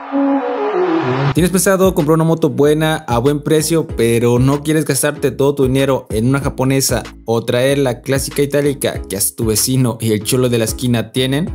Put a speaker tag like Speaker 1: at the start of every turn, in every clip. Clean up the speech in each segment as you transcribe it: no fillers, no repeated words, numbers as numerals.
Speaker 1: ¿Tienes pensado comprar una moto buena a buen precio, pero no quieres gastarte todo tu dinero en una japonesa o traer la clásica itálica que hasta tu vecino y el cholo de la esquina tienen?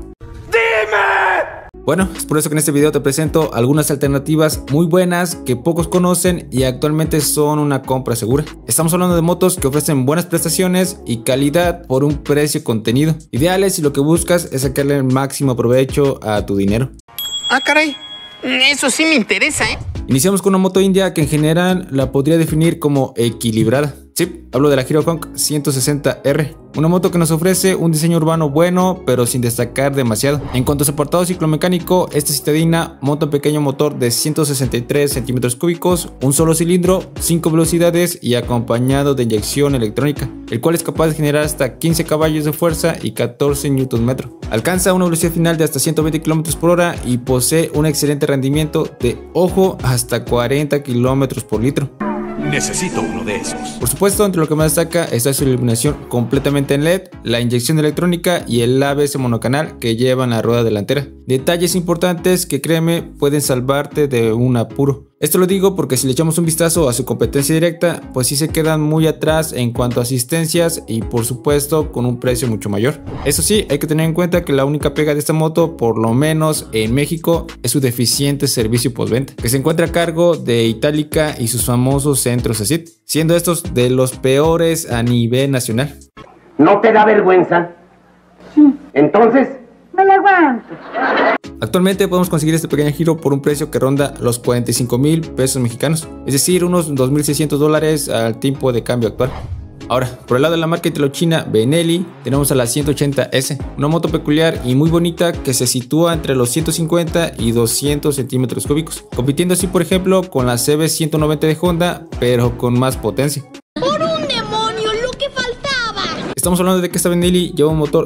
Speaker 1: Bueno, es por eso que en este video te presento algunas alternativas muy buenas que pocos conocen y actualmente son una compra segura. Estamos hablando de motos que ofrecen buenas prestaciones y calidad por un precio contenido, ideales si lo que buscas es sacarle el máximo provecho a tu dinero.
Speaker 2: Ah, caray, eso sí me interesa, ¿eh?
Speaker 1: Iniciamos con una moto india que en general la podría definir como equilibrada. Sí, hablo de la Hero Kong 160R, una moto que nos ofrece un diseño urbano bueno, pero sin destacar demasiado. En cuanto a su apartado ciclomecánico, esta citadina monta un pequeño motor de 163 centímetros cúbicos, un solo cilindro, 5 velocidades y acompañado de inyección electrónica, el cual es capaz de generar hasta 15 caballos de fuerza y 14 Nm. Alcanza una velocidad final de hasta 120 km por hora y posee un excelente rendimiento de, ojo, hasta 40 km por litro.
Speaker 3: Necesito uno de esos.
Speaker 1: Por supuesto, entre lo que más destaca está su iluminación completamente en LED, la inyección electrónica y el ABS monocanal que lleva en la rueda delantera. Detalles importantes que, créeme, pueden salvarte de un apuro. Esto lo digo porque si le echamos un vistazo a su competencia directa, pues sí se quedan muy atrás en cuanto a asistencias y por supuesto con un precio mucho mayor. Eso sí, hay que tener en cuenta que la única pega de esta moto, por lo menos en México, es su deficiente servicio postventa, que se encuentra a cargo de Itálica y sus famosos centros ASIT, siendo estos de los peores a nivel nacional.
Speaker 4: ¿No te da vergüenza?
Speaker 5: Sí.
Speaker 4: Entonces,
Speaker 5: me la aguanto.
Speaker 1: Actualmente podemos conseguir este pequeño Hero por un precio que ronda los 45,000 pesos mexicanos, es decir, unos 2.600 dólares al tipo de cambio actual. Ahora, por el lado de la marca italo-china Benelli, tenemos a la 180S, una moto peculiar y muy bonita que se sitúa entre los 150 y 200 centímetros cúbicos, compitiendo así por ejemplo con la CB190 de Honda, pero con más potencia. Estamos hablando de que esta Benelli lleva un motor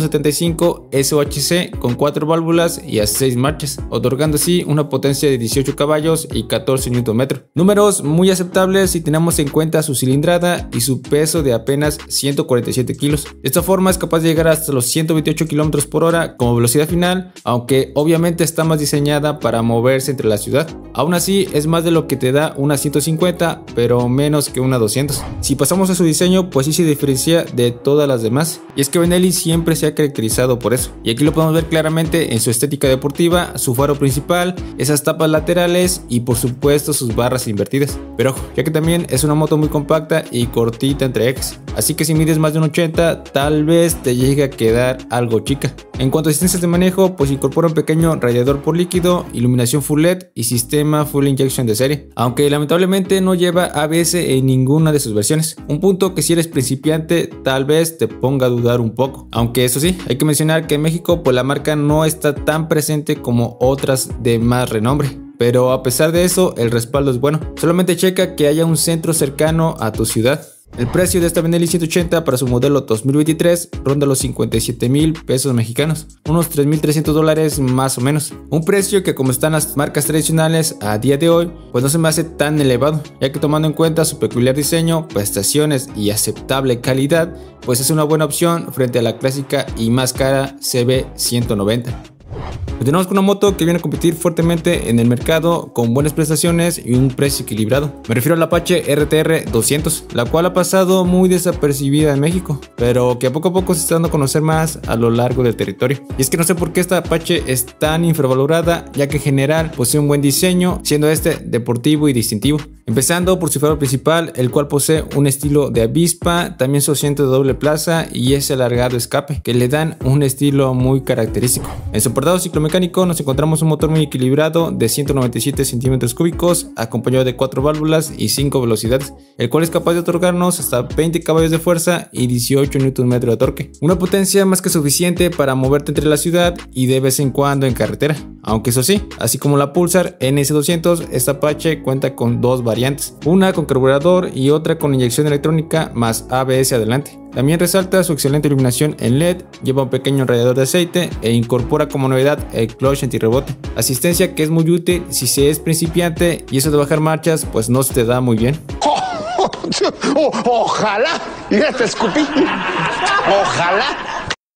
Speaker 1: 175 SOHC con 4 válvulas y a 6 marchas, otorgando así una potencia de 18 caballos y 14 Nm. Números muy aceptables si tenemos en cuenta su cilindrada y su peso de apenas 147 kilos. De esta forma es capaz de llegar hasta los 128 km por hora como velocidad final, aunque obviamente está más diseñada para moverse entre la ciudad. Aún así es más de lo que te da una 150, pero menos que una 200. Si pasamos a su diseño, pues sí se diferencia de todas las demás, y es que Benelli siempre se ha caracterizado por eso, y aquí lo podemos ver claramente en su estética deportiva, su faro principal, esas tapas laterales y por supuesto sus barras invertidas. Pero ojo, ya que también es una moto muy compacta y cortita entre ejes, así que si mides más de un 80 tal vez te llegue a quedar algo chica. En cuanto a asistencias de manejo, pues incorpora un pequeño radiador por líquido, iluminación full LED y sistema full injection de serie, aunque lamentablemente no lleva ABS en ninguna de sus versiones, un punto que si eres principiante tal vez te ponga a dudar un poco, aunque eso sí, hay que mencionar que en México pues la marca no está tan presente como otras de más renombre. Pero a pesar de eso, el respaldo es bueno, solamente checa que haya un centro cercano a tu ciudad. El precio de esta Benelli 180 para su modelo 2023 ronda los 57,000 pesos mexicanos, unos 3.300 dólares más o menos. Un precio que, como están las marcas tradicionales a día de hoy, pues no se me hace tan elevado, ya que tomando en cuenta su peculiar diseño, prestaciones y aceptable calidad, pues es una buena opción frente a la clásica y más cara CB190. Continuamos con una moto que viene a competir fuertemente en el mercado con buenas prestaciones y un precio equilibrado. Me refiero al Apache RTR 200, la cual ha pasado muy desapercibida en México, pero que a poco se está dando a conocer más a lo largo del territorio. Y es que no sé por qué esta Apache es tan infravalorada, ya que en general posee un buen diseño, siendo este deportivo y distintivo. Empezando por su faro principal, el cual posee un estilo de avispa, también su asiento de doble plaza y ese alargado escape, que le dan un estilo muy característico. En su apartado ciclomecánico nos encontramos un motor muy equilibrado de 197 centímetros cúbicos, acompañado de 4 válvulas y 5 velocidades, el cual es capaz de otorgarnos hasta 20 caballos de fuerza y 18 Nm de torque. Una potencia más que suficiente para moverte entre la ciudad y de vez en cuando en carretera. Aunque eso sí, así como la Pulsar NS200, esta Apache cuenta con dos variantes, una con carburador y otra con inyección electrónica más ABS adelante. También resalta su excelente iluminación en LED, lleva un pequeño radiador de aceite e incorpora como novedad el clutch antirrebote, asistencia que es muy útil si se es principiante y eso de bajar marchas pues no se te da muy bien.
Speaker 2: Ojalá, ya te escupí, ojalá.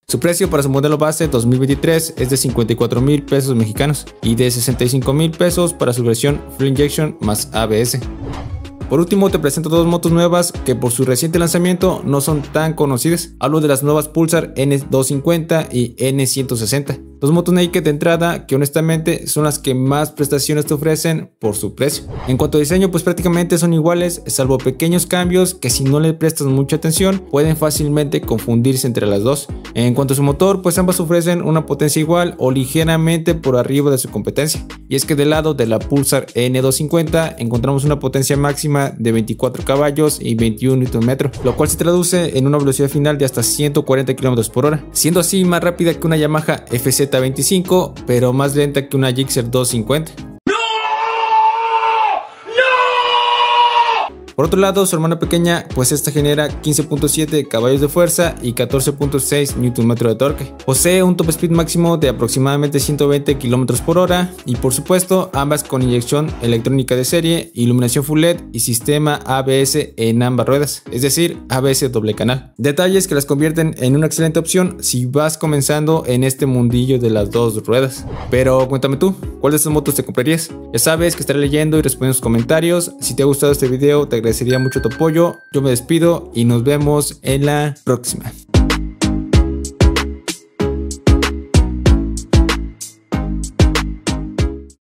Speaker 1: Su precio para su modelo base 2023 es de 54,000 pesos mexicanos y de 65,000 pesos para su versión Full Injection más ABS. Por último te presento dos motos nuevas que por su reciente lanzamiento no son tan conocidas. Hablo de las nuevas Pulsar N250 y N160. Dos motos naked de entrada que honestamente son las que más prestaciones te ofrecen por su precio. En cuanto a diseño pues prácticamente son iguales, salvo pequeños cambios que si no le prestas mucha atención pueden fácilmente confundirse entre las dos. En cuanto a su motor pues ambas ofrecen una potencia igual o ligeramente por arriba de su competencia. Y es que del lado de la Pulsar N250 encontramos una potencia máxima de 24 caballos y 21 Nm, lo cual se traduce en una velocidad final de hasta 140 km/h, siendo así más rápida que una Yamaha FZ25, pero más lenta que una Gixxer 250. Por otro lado, su hermana pequeña, pues esta genera 15.7 caballos de fuerza y 14.6 Nm de torque. Posee un top speed máximo de aproximadamente 120 km/h y por supuesto ambas con inyección electrónica de serie, iluminación full LED y sistema ABS en ambas ruedas, es decir, ABS doble canal. Detalles que las convierten en una excelente opción si vas comenzando en este mundillo de las dos ruedas. Pero cuéntame tú, ¿cuál de estas motos te comprarías? Ya sabes que estaré leyendo y respondiendo sus comentarios. Si te ha gustado este video, te agradecería mucho tu apoyo. Yo me despido y nos vemos en la próxima.